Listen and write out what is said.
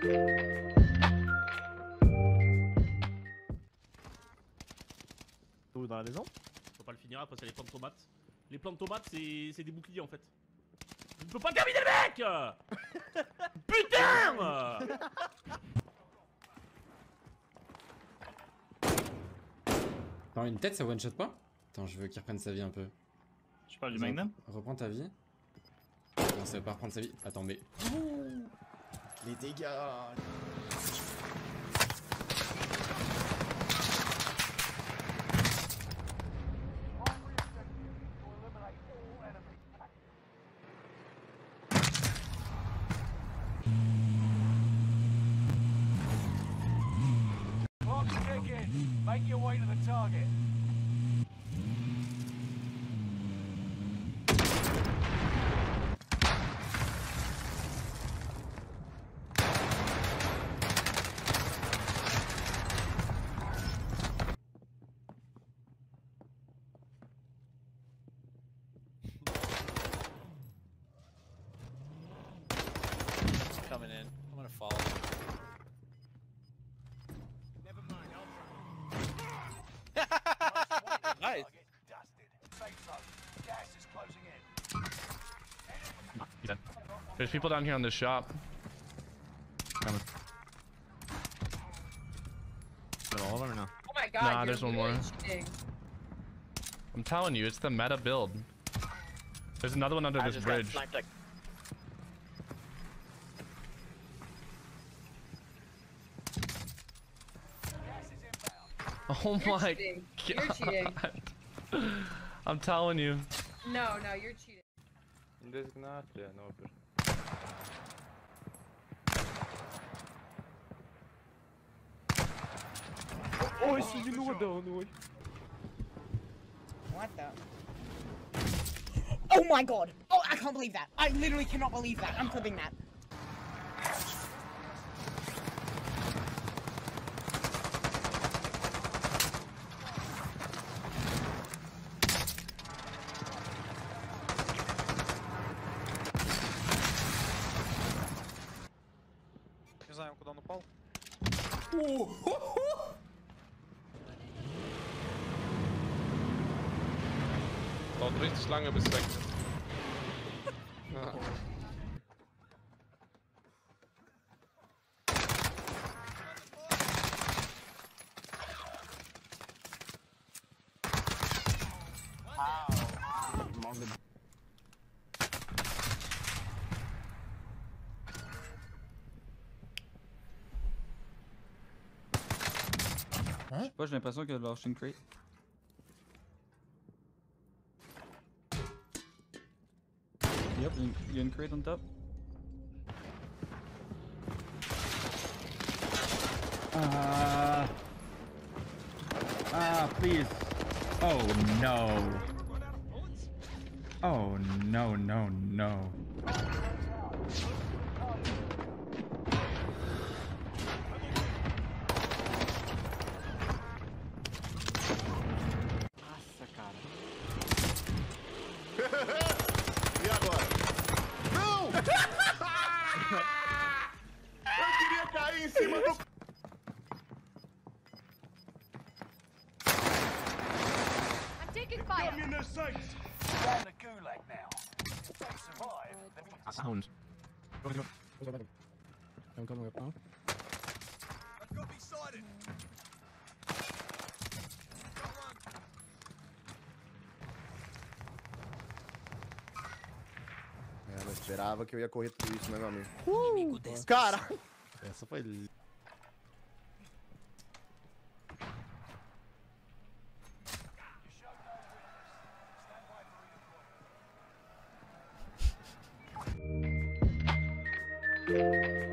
Dans la maison? Faut pas le finir après c'est les plants de tomates. Les plants de tomates c'est des boucliers en fait. Je ne peux pas terminer le mec. Putain. Attends, une tête ça one shot pas? Attends, je veux qu'il reprenne sa vie un peu. Je parle du Magnum? Reprends ta vie. Non, ça veut pas reprendre sa vie. Attends, mais. Ouh, les dégâts! Make your way to the target. Coming in. I'm gonna follow. Never mind, I'll Nice. Safe zone. Gas is closing in. There's people down here on this shop. Coming. Is all of them or no? Oh my god, Nah, you're there's one really more. cheating. I'm telling you, it's the meta build. There's another one under I this just got bridge. sniped like Oh You're my cheating. god. You're cheating. I'm telling you. No, no, you're cheating. Oh, je suis lourd oui. What the? Oh my god! Oh, I can't believe that! I literally cannot believe that! I'm clipping that. Не знаю, куда он упал. Dauert richtig lange bis weg. Je sais pas, j'ai l'impression qu'il a lâché une crate. Yep, il y a une crate on top. Please. Oh no. Oh no, no, no. Nossa, cara. E agora? Não! Eu queria cair em cima do... I'm taking fire. Got me in their sights. Down the gulag now. If they survive, then we Sound. I'm coming up now. I've got me sighted. Eu não esperava que eu ia correr tudo isso, né, meu amigo? Cara! Essa foi... Stand by for redeployment.